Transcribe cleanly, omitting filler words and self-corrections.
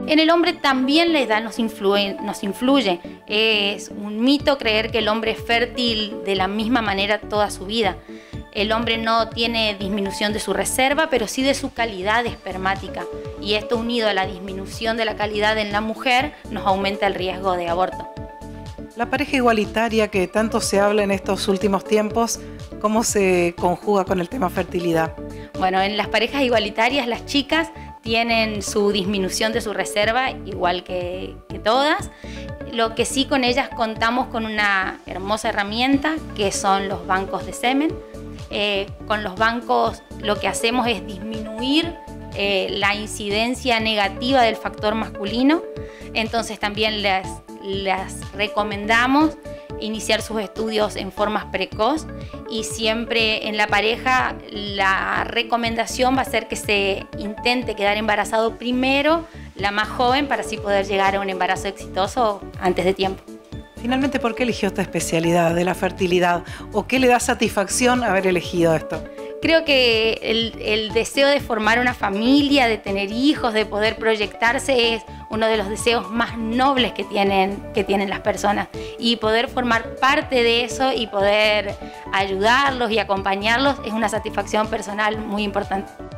En el hombre también la edad nos influye. Es un mito creer que el hombre es fértil de la misma manera toda su vida. El hombre no tiene disminución de su reserva, pero sí de su calidad espermática. Y esto, unido a la disminución de la calidad en la mujer, nos aumenta el riesgo de aborto. La pareja igualitaria que tanto se habla en estos últimos tiempos, ¿cómo se conjuga con el tema fertilidad? Bueno, en las parejas igualitarias las chicas tienen su disminución de su reserva igual que todas. Lo que sí, con ellas contamos con una hermosa herramienta que son los bancos de semen. Con los bancos lo que hacemos es disminuir la incidencia negativa del factor masculino. Entonces también les recomendamos iniciar sus estudios en forma precoz, y siempre en la pareja la recomendación va a ser que se intente quedar embarazado primero la más joven para así poder llegar a un embarazo exitoso antes de tiempo. Finalmente, ¿por qué eligió esta especialidad de la fertilidad? ¿O qué le da satisfacción haber elegido esto? Creo que el deseo de formar una familia, de tener hijos, de poder proyectarse es uno de los deseos más nobles que tienen las personas. Y poder formar parte de eso y poder ayudarlos y acompañarlos es una satisfacción personal muy importante.